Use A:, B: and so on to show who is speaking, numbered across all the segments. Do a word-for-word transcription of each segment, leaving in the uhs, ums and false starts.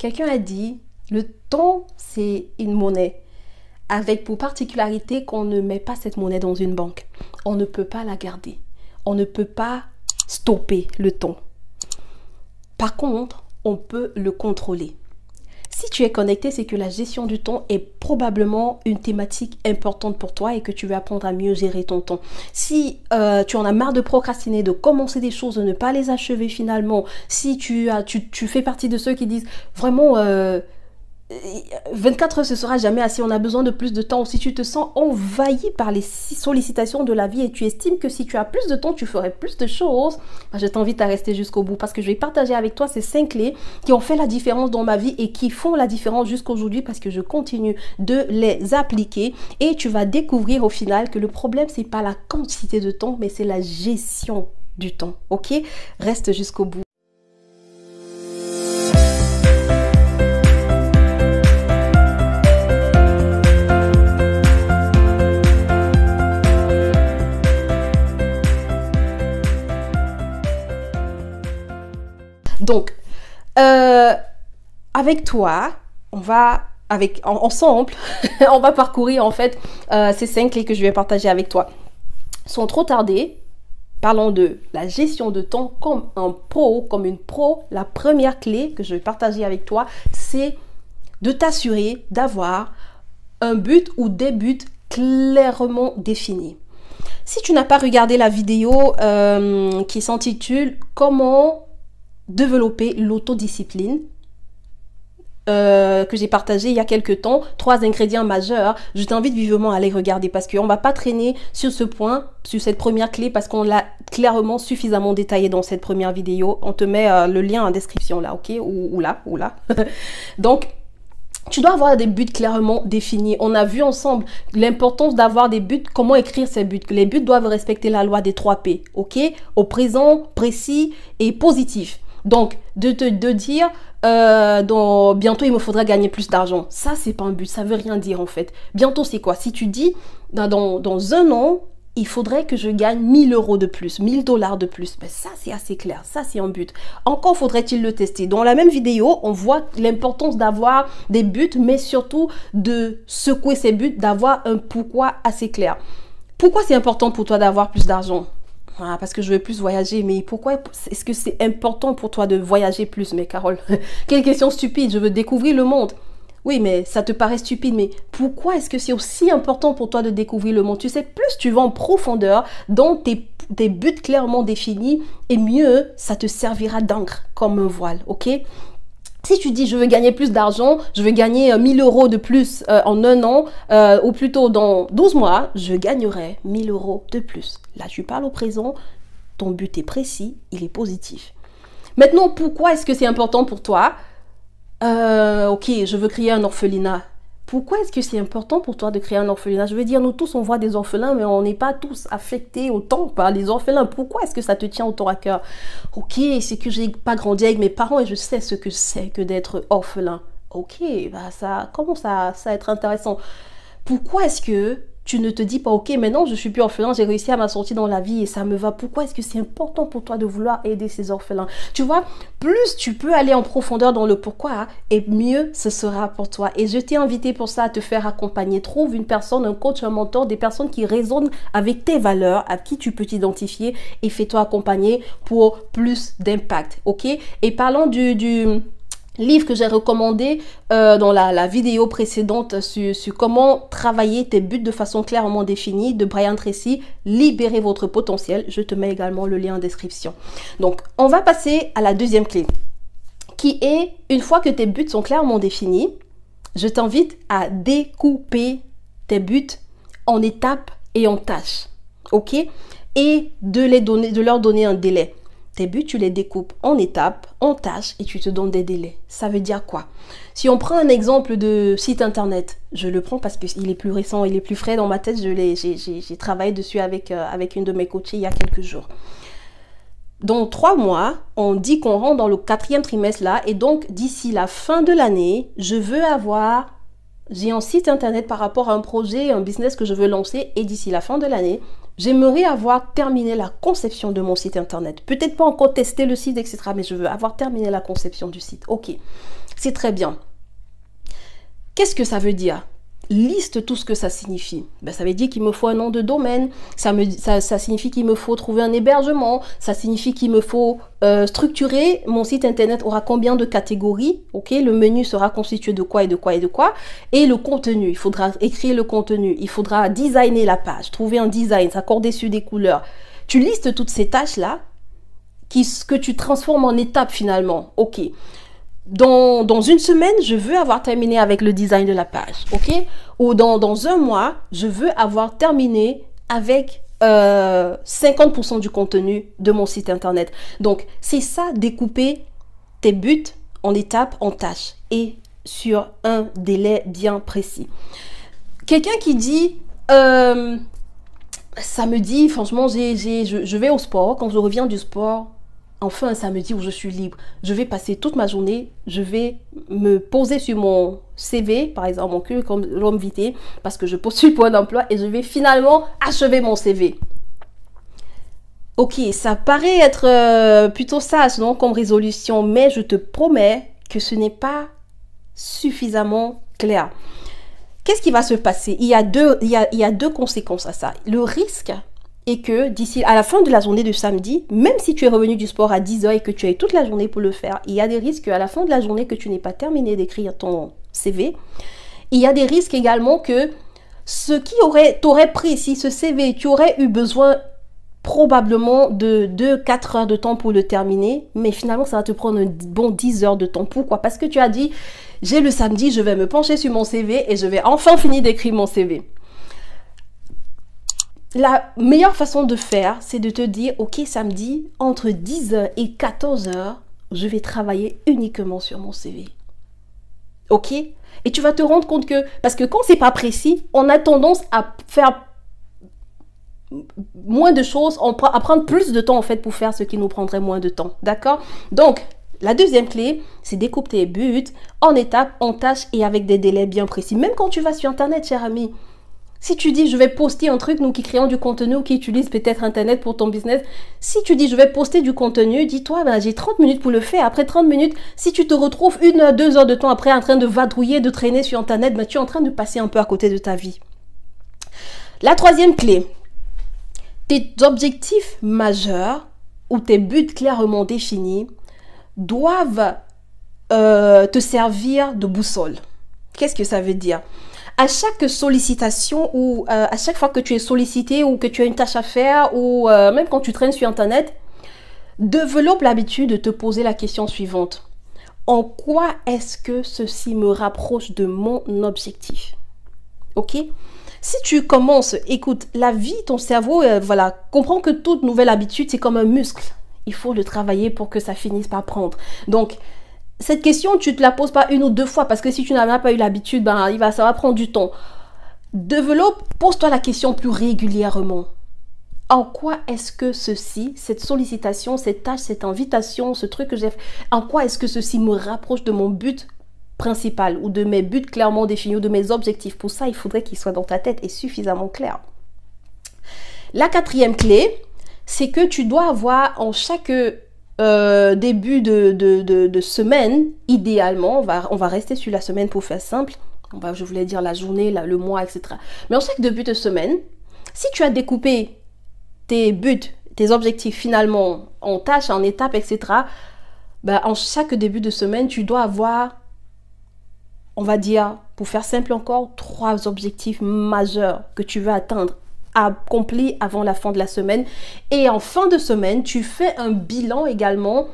A: Quelqu'un a dit, le temps, c'est une monnaie, avec pour particularité qu'on ne met pas cette monnaie dans une banque. On ne peut pas la garder. On ne peut pas stopper le temps. Par contre, on peut le contrôler. Si tu es connecté, c'est que la gestion du temps est probablement une thématique importante pour toi et que tu veux apprendre à mieux gérer ton temps. Si euh, tu en as marre de procrastiner, de commencer des choses, de ne pas les achever finalement, si tu, as, tu, tu fais partie de ceux qui disent vraiment... Euh, vingt-quatre heures, ce sera jamais assez, on a besoin de plus de temps. Ou si tu te sens envahi par les sollicitations de la vie et tu estimes que si tu as plus de temps, tu ferais plus de choses, ben je t'invite à rester jusqu'au bout parce que je vais partager avec toi ces cinq clés qui ont fait la différence dans ma vie et qui font la différence jusqu'aujourd'hui parce que je continue de les appliquer et tu vas découvrir au final que le problème, c'est pas la quantité de temps, mais c'est la gestion du temps, ok? Reste jusqu'au bout. Donc, euh, avec toi, on va, avec, en, ensemble, on va parcourir en fait euh, ces cinq clés que je vais partager avec toi. Sans trop tarder, parlons de la gestion de temps comme un pro, comme une pro. La première clé que je vais partager avec toi, c'est de t'assurer d'avoir un but ou des buts clairement définis. Si tu n'as pas regardé la vidéo euh, qui s'intitule « Comment développer l'autodiscipline », Euh, que j'ai partagé il y a quelques temps, trois ingrédients majeurs, je t'invite vivement à aller regarder parce qu'on ne va pas traîner sur ce point, sur cette première clé parce qu'on l'a clairement suffisamment détaillé dans cette première vidéo. On te met euh, le lien en description là, ok, ou, ou là, ou là. Donc, tu dois avoir des buts clairement définis. On a vu ensemble l'importance d'avoir des buts, comment écrire ces buts. Les buts doivent respecter la loi des trois P, ok, au présent, précis et positif. Donc, de te de dire, euh, dans, bientôt il me faudra gagner plus d'argent. Ça, c'est pas un but, ça veut rien dire en fait. Bientôt, c'est quoi? Si tu dis, dans, dans, dans un an, il faudrait que je gagne mille euros de plus, mille dollars de plus. Ben ça, c'est assez clair, ça, c'est un but. Encore faudrait-il le tester. Dans la même vidéo, on voit l'importance d'avoir des buts, mais surtout de secouer ces buts, d'avoir un pourquoi assez clair. Pourquoi c'est important pour toi d'avoir plus d'argent? Ah, parce que je veux plus voyager, mais pourquoi est-ce que c'est important pour toi de voyager plus? Mais Carole, quelle question stupide, je veux découvrir le monde. Oui, mais ça te paraît stupide, mais pourquoi est-ce que c'est aussi important pour toi de découvrir le monde? Tu sais, plus tu vas en profondeur dans tes, tes buts clairement définis, et mieux ça te servira d'encre comme un voile, ok? Si tu dis, je veux gagner plus d'argent, je veux gagner mille euros de plus euh, en un an, euh, ou plutôt dans douze mois, je gagnerai mille euros de plus. Là, tu parles au présent, ton but est précis, il est positif. Maintenant, pourquoi est-ce que c'est important pour toi? euh, Ok, je veux créer un orphelinat. Pourquoi est-ce que c'est important pour toi de créer un orphelinat? Je veux dire, nous tous, on voit des orphelins, mais on n'est pas tous affectés autant par les orphelins. Pourquoi est-ce que ça te tient autant à cœur? Ok, c'est que j'ai pas grandi avec mes parents et je sais ce que c'est que d'être orphelin. Ok, bah ça commence à, ça à être intéressant. Pourquoi est-ce que tu ne te dis pas, ok, maintenant je suis plus orphelin, j'ai réussi à m'en sortir dans la vie et ça me va. Pourquoi est-ce que c'est important pour toi de vouloir aider ces orphelins? Tu vois, plus tu peux aller en profondeur dans le pourquoi, et mieux ce sera pour toi. Et je t'ai invité pour ça à te faire accompagner. Trouve une personne, un coach, un mentor, des personnes qui résonnent avec tes valeurs, à qui tu peux t'identifier et fais-toi accompagner pour plus d'impact, ok? Et parlons du... du livre que j'ai recommandé euh, dans la, la vidéo précédente sur, sur comment travailler tes buts de façon clairement définie de Brian Tracy, libérer votre potentiel. Je te mets également le lien en description. Donc, on va passer à la deuxième clé qui est, une fois que tes buts sont clairement définis, je t'invite à découper tes buts en étapes et en tâches, ok? Et de, les donner, de leur donner un délai. Tes buts, tu les découpes en étapes, en tâches et tu te donnes des délais. Ça veut dire quoi? Si on prend un exemple de site internet, je le prends parce qu'il est plus récent, il est plus frais dans ma tête. J'ai travaillé dessus avec, euh, avec une de mes coachées il y a quelques jours. Dans trois mois, on dit qu'on rentre dans le quatrième trimestre là et donc d'ici la fin de l'année, je veux avoir... J'ai un site internet par rapport à un projet, un business que je veux lancer et d'ici la fin de l'année, j'aimerais avoir terminé la conception de mon site internet. Peut-être pas encore tester le site, et cetera. Mais je veux avoir terminé la conception du site. Ok. C'est très bien. Qu'est-ce que ça veut dire? Liste tout ce que ça signifie. Ben, ça veut dire qu'il me faut un nom de domaine, ça, me, ça, ça signifie qu'il me faut trouver un hébergement, ça signifie qu'il me faut euh, structurer, mon site internet aura combien de catégories, ok, le menu sera constitué de quoi et de quoi et de quoi, et le contenu, il faudra écrire le contenu, il faudra designer la page, trouver un design, s'accorder sur des couleurs. Tu listes toutes ces tâches-là, qui, que tu transformes en étapes finalement, ok. Dans, dans une semaine, je veux avoir terminé avec le design de la page, ok? Ou dans, dans un mois, je veux avoir terminé avec euh, cinquante pour cent du contenu de mon site internet. Donc, c'est ça, découper tes buts en étapes, en tâches et sur un délai bien précis. Quelqu'un qui dit... Euh, samedi, franchement, j'ai, j'ai, je, je vais au sport. Quand je reviens du sport... Enfin, un samedi où je suis libre, je vais passer toute ma journée, je vais me poser sur mon C V, par exemple, mon cul comme l'homme vitae, parce que je postule pour un emploi et je vais finalement achever mon C V. Ok, ça paraît être euh, plutôt sage, non, comme résolution, mais je te promets que ce n'est pas suffisamment clair. Qu'est-ce qui va se passer? Il y a deux, il y a, il y a deux conséquences à ça. Le risque... et que d'ici à la fin de la journée de samedi, même si tu es revenu du sport à dix heures et que tu as eu toute la journée pour le faire, il y a des risques à la fin de la journée que tu n'aies pas terminé d'écrire ton C V. Il y a des risques également que ce qui aurait, t'aurait pris, si ce C V, tu aurais eu besoin probablement de deux à quatre heures de temps pour le terminer, mais finalement ça va te prendre un bon dix heures de temps. Pourquoi? Parce que tu as dit, j'ai le samedi, je vais me pencher sur mon C V et je vais enfin finir d'écrire mon C V. La meilleure façon de faire, c'est de te dire, ok, samedi, entre dix heures et quatorze heures, je vais travailler uniquement sur mon C V. Ok? Et tu vas te rendre compte que, parce que quand c'est pas précis, on a tendance à faire moins de choses, à prendre plus de temps en fait pour faire ce qui nous prendrait moins de temps. D'accord? Donc, la deuxième clé, c'est découpe tes buts en étapes, en tâches et avec des délais bien précis. Même quand tu vas sur Internet, cher ami, si tu dis, je vais poster un truc, nous qui créons du contenu ou qui utilisent peut-être Internet pour ton business, si tu dis, je vais poster du contenu, dis-toi, ben, j'ai trente minutes pour le faire. Après trente minutes, si tu te retrouves une heure, deux heures de temps après en train de vadrouiller, de traîner sur Internet, ben, tu es en train de passer un peu à côté de ta vie. La troisième clé, tes objectifs majeurs ou tes buts clairement définis doivent euh, te servir de boussole. Qu'est-ce que ça veut dire? À chaque sollicitation ou euh, à chaque fois que tu es sollicité ou que tu as une tâche à faire ou euh, même quand tu traînes sur Internet, développe l'habitude de te poser la question suivante. En quoi est-ce que ceci me rapproche de mon objectif? Ok? Si tu commences, écoute, la vie, ton cerveau, euh, voilà, comprends que toute nouvelle habitude, c'est comme un muscle. Il faut le travailler pour que ça finisse par prendre. Donc, cette question, tu ne te la poses pas une ou deux fois parce que si tu n'as pas eu l'habitude, ben, il va, ça va prendre du temps. Développe, pose-toi la question plus régulièrement. En quoi est-ce que ceci, cette sollicitation, cette tâche, cette invitation, ce truc que j'ai fait, en quoi est-ce que ceci me rapproche de mon but principal ou de mes buts clairement définis ou de mes objectifs? Pour ça, il faudrait qu'il soit dans ta tête et suffisamment clair. La quatrième clé, c'est que tu dois avoir en chaque... Euh, début de, de, de, de semaine, idéalement, on va, on va rester sur la semaine pour faire simple, on va, je voulais dire la journée, la, le mois, et cetera. Mais en chaque début de semaine, si tu as découpé tes buts, tes objectifs finalement en tâches, en étapes, et cetera, ben, en chaque début de semaine, tu dois avoir, on va dire, pour faire simple encore, trois objectifs majeurs que tu veux atteindre accompli avant la fin de la semaine. Et en fin de semaine, tu fais un bilan également.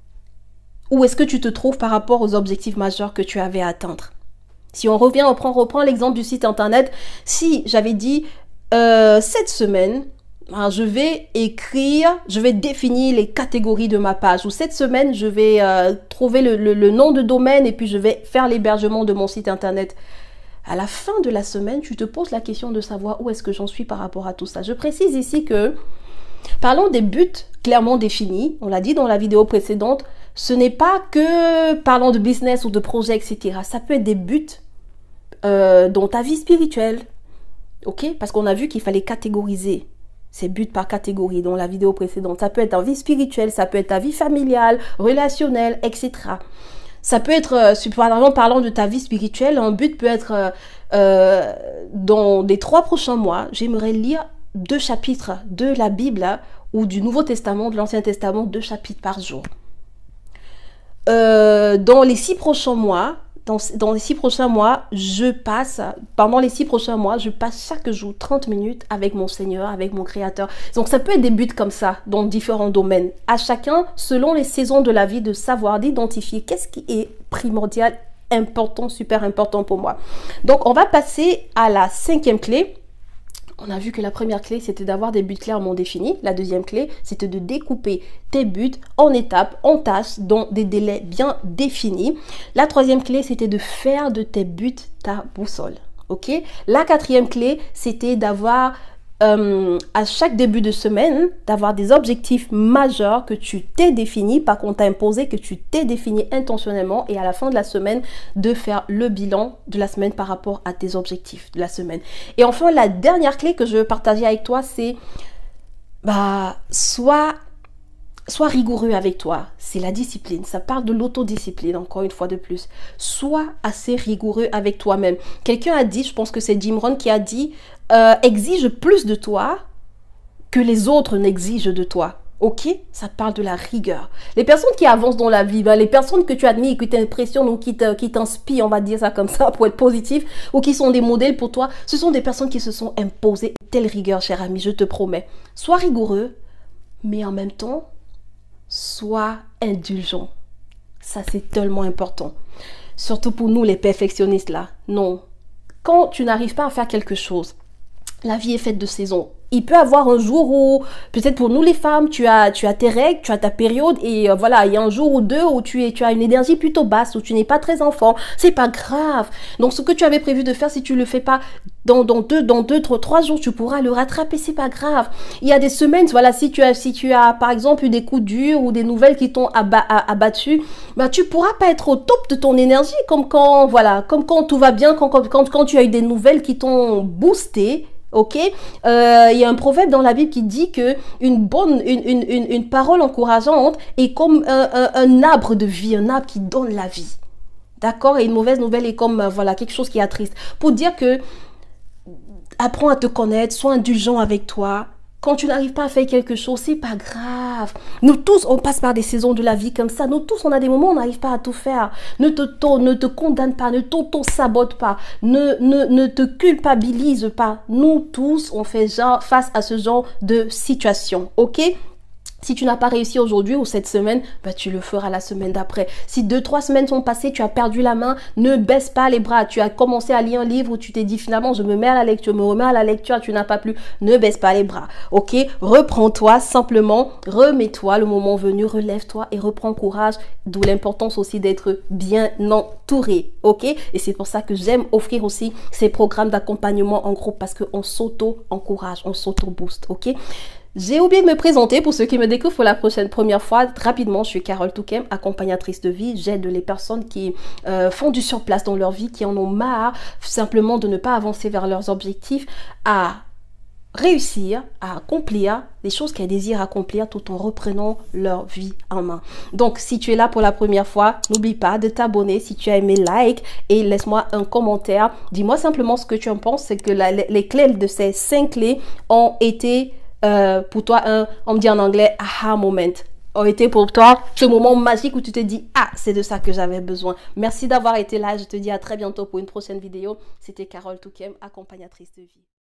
A: Où est-ce que tu te trouves par rapport aux objectifs majeurs que tu avais à atteindre? Si on revient, on reprend, reprend l'exemple du site internet. Si j'avais dit euh, cette semaine, alors je vais écrire, je vais définir les catégories de ma page. Ou cette semaine, je vais euh, trouver le, le, le nom de domaine et puis je vais faire l'hébergement de mon site internet. À la fin de la semaine, tu te poses la question de savoir où est-ce que j'en suis par rapport à tout ça. Je précise ici que, parlons des buts clairement définis, on l'a dit dans la vidéo précédente, ce n'est pas que parlant de business ou de projet, et cetera. Ça peut être des buts euh, dans ta vie spirituelle, ok? Parce qu'on a vu qu'il fallait catégoriser ces buts par catégorie dans la vidéo précédente. Ça peut être en vie spirituelle, ça peut être ta vie familiale, relationnelle, et cetera. Ça peut être, euh, par exemple, parlant de ta vie spirituelle, un but peut être, euh, euh, dans les trois prochains mois, j'aimerais lire deux chapitres de la Bible hein, ou du Nouveau Testament, de l'Ancien Testament, deux chapitres par jour. Euh, dans les six prochains mois, dans, dans les six prochains mois, je passe, pendant les six prochains mois, je passe chaque jour trente minutes avec mon Seigneur, avec mon Créateur. Donc ça peut être des buts comme ça, dans différents domaines. À chacun, selon les saisons de la vie, de savoir, d'identifier qu'est-ce qui est primordial, important, super important pour moi. Donc on va passer à la cinquième clé. On a vu que la première clé, c'était d'avoir des buts clairement définis. La deuxième clé, c'était de découper tes buts en étapes, en tâches, dans des délais bien définis. La troisième clé, c'était de faire de tes buts ta boussole. Ok? La quatrième clé, c'était d'avoir, euh, à chaque début de semaine, d'avoir des objectifs majeurs que tu t'es définis, pas qu'on t'a imposé, que tu t'es défini intentionnellement, et à la fin de la semaine, de faire le bilan de la semaine par rapport à tes objectifs de la semaine. Et enfin, la dernière clé que je veux partager avec toi, c'est bah, sois, sois rigoureux avec toi. C'est la discipline. Ça parle de l'autodiscipline, encore une fois de plus. Sois assez rigoureux avec toi-même. Quelqu'un a dit, je pense que c'est Jim Rohn qui a dit, euh, exige plus de toi que les autres n'exigent de toi. Ok? Ça parle de la rigueur. Les personnes qui avancent dans la vie, ben, les personnes que tu admires, qui t'impressionnent ou qui t'inspirent, on va dire ça comme ça pour être positif, ou qui sont des modèles pour toi, ce sont des personnes qui se sont imposées telle rigueur, cher ami, je te promets. Sois rigoureux, mais en même temps, sois indulgent. Ça, c'est tellement important. Surtout pour nous, les perfectionnistes, là. Non. Quand tu n'arrives pas à faire quelque chose, la vie est faite de saisons. Il peut y avoir un jour où, peut-être pour nous les femmes, tu as, tu as tes règles, tu as ta période et euh, voilà, il y a un jour ou deux où tu, es, tu as une énergie plutôt basse, où tu n'es pas très en forme. C'est pas grave. Donc ce que tu avais prévu de faire, si tu le fais pas dans, dans deux, dans deux, trois, trois jours, tu pourras le rattraper, c'est pas grave. Il y a des semaines, voilà, si tu as, si tu as par exemple eu des coups durs ou des nouvelles qui t'ont aba, abattu, bah tu pourras pas être au top de ton énergie comme quand, voilà, comme quand tout va bien, quand, quand, quand tu as eu des nouvelles qui t'ont boosté. Ok, euh, il y a un proverbe dans la Bible qui dit que une bonne, une, une, une, une parole encourageante est comme un, un, un arbre de vie, un arbre qui donne la vie. D'accord? Et une mauvaise nouvelle est comme, euh, voilà, quelque chose qui attriste. Pour dire que apprends à te connaître, sois indulgent avec toi. Quand tu n'arrives pas à faire quelque chose, c'est pas grave. Nous tous, on passe par des saisons de la vie comme ça. Nous tous, on a des moments où on n'arrive pas à tout faire. Ne te, ne te condamne pas, ne t'auto-sabote pas, ne, ne, ne te culpabilise pas. Nous tous, on fait genre, face à ce genre de situation, ok? Si tu n'as pas réussi aujourd'hui ou cette semaine, bah, tu le feras la semaine d'après. Si deux, trois semaines sont passées, tu as perdu la main, ne baisse pas les bras. Tu as commencé à lire un livre où tu t'es dit finalement, je me mets à la lecture, je me remets à la lecture, tu n'as pas plu. Ne baisse pas les bras. Ok? Reprends-toi simplement, remets-toi le moment venu, relève-toi et reprends courage. D'où l'importance aussi d'être bien entouré. Ok? Et c'est pour ça que j'aime offrir aussi ces programmes d'accompagnement en groupe parce qu'on s'auto-encourage, on s'auto-booste. Ok? J'ai oublié de me présenter pour ceux qui me découvrent pour la prochaine première fois. Rapidement, je suis Carole Touquem, accompagnatrice de vie. J'aide les personnes qui euh, font du surplace dans leur vie, qui en ont marre simplement de ne pas avancer vers leurs objectifs, à réussir à accomplir les choses qu'elles désirent accomplir tout en reprenant leur vie en main. Donc, si tu es là pour la première fois, n'oublie pas de t'abonner. Si tu as aimé, like et laisse-moi un commentaire. Dis-moi simplement ce que tu en penses. C'est que la, les clés de ces cinq clés ont été Euh, pour toi, un, on me dit en anglais, aha moment, ont été pour toi ce moment magique où tu te dis, ah, c'est de ça que j'avais besoin. Merci d'avoir été là. Je te dis à très bientôt pour une prochaine vidéo. C'était Carole Touquem, accompagnatrice de vie.